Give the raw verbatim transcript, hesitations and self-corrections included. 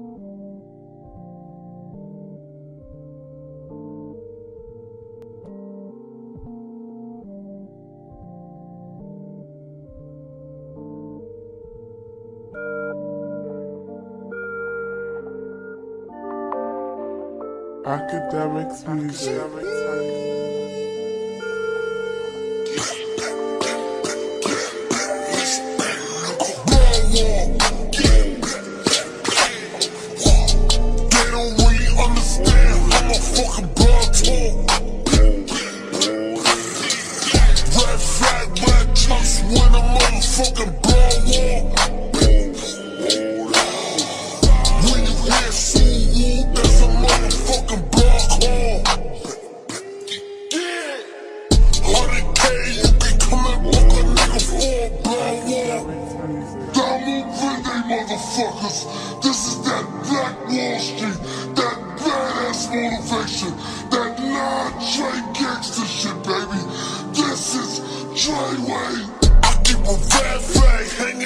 Academics music. This is that Black Wall Street, that badass motivation, that non-Trey gangster shit, baby. This is Trey Way. I keep a red flag hanging